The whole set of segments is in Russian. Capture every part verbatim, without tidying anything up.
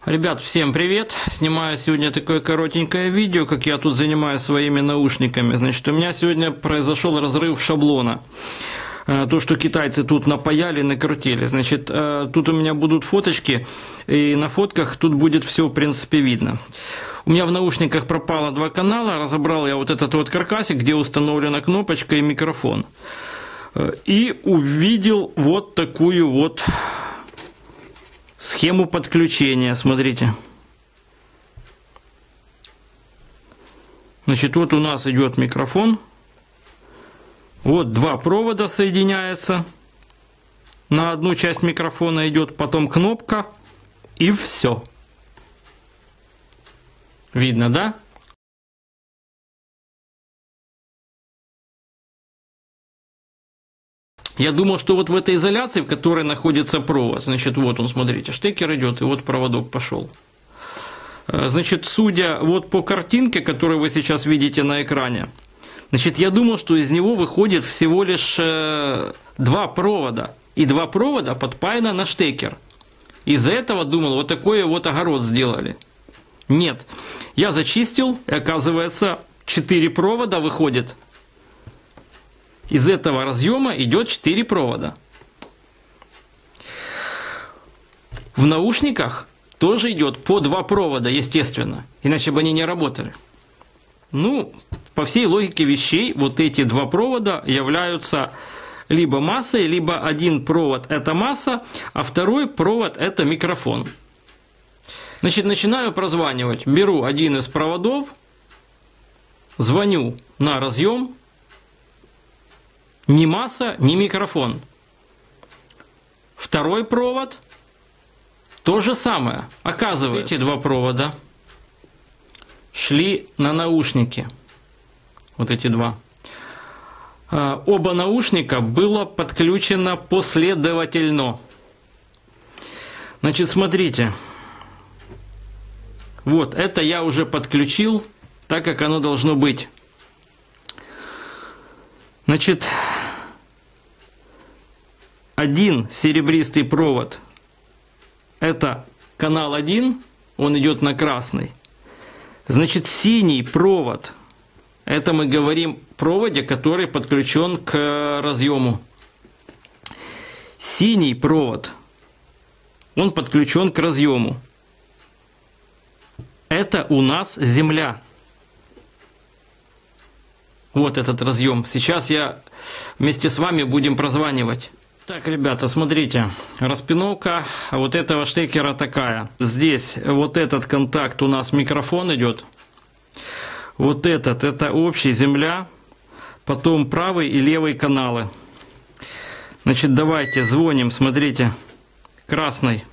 Ребят, всем привет! Снимаю сегодня такое коротенькое видео, как я тут занимаюсь своими наушниками. Значит, у меня сегодня произошел разрыв шаблона. То, что китайцы тут напаяли, накрутили. Значит, тут у меня будут фоточки, и на фотках тут будет все, в принципе, видно. У меня в наушниках пропало два канала, разобрал я вот этот вот каркасик, где установлена кнопочка и микрофон. И увидел вот такую вот схему подключения, смотрите. Значит, вот у нас идет микрофон. Вот два провода соединяются. На одну часть микрофона идет, потом кнопка, и все. Видно, да? Я думал, что вот в этой изоляции, в которой находится провод, значит, вот он, смотрите, штекер идет, и вот проводок пошел. Значит, судя вот по картинке, которую вы сейчас видите на экране, значит, я думал, что из него выходит всего лишь э, два провода, и два провода подпаяно на штекер. Из-за этого думал, вот такой вот огород сделали. Нет, я зачистил, и оказывается, четыре провода выходит. Из этого разъема идет четыре провода. В наушниках тоже идет по два провода, естественно, иначе бы они не работали. Ну, по всей логике вещей, вот эти два провода являются либо массой, либо один провод – это масса, а второй провод – это микрофон. Значит, начинаю прозванивать. Беру один из проводов, звоню на разъем. Ни масса, ни микрофон. Второй провод – то же самое. Оказывается, эти два провода шли на наушники. Вот эти два. Оба наушника было подключено последовательно. Значит, смотрите. Вот, это я уже подключил, так как оно должно быть. Значит, один серебристый провод – это канал один, он идет на красный. Значит, синий провод – это мы говорим о проводе, который подключен к разъему. Синий провод, он подключен к разъему. Это у нас земля. Вот этот разъем. Сейчас я вместе с вами будем прозванивать. Так, ребята, смотрите. Распиновка вот этого штекера такая. Здесь вот этот контакт у нас микрофон идет. Вот этот, это общий земля. Потом правый и левый каналы. Значит, давайте звоним, смотрите. Красный.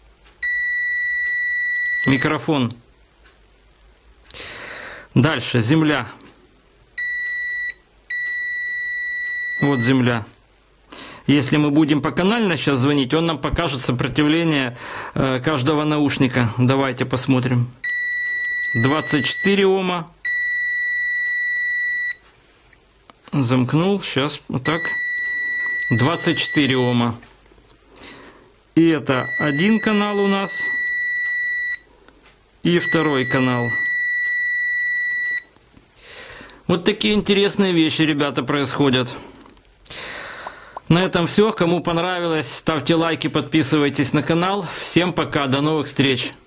Микрофон. Дальше земля. Вот земля. Если мы будем поканально сейчас звонить, он нам покажет сопротивление э, каждого наушника. Давайте посмотрим. двадцать четыре ома. Замкнул. Сейчас вот так. двадцать четыре ома. И это один канал у нас. И второй канал. Вот такие интересные вещи, ребята, происходят. На этом все. Кому понравилось, ставьте лайки, подписывайтесь на канал. Всем пока, до новых встреч.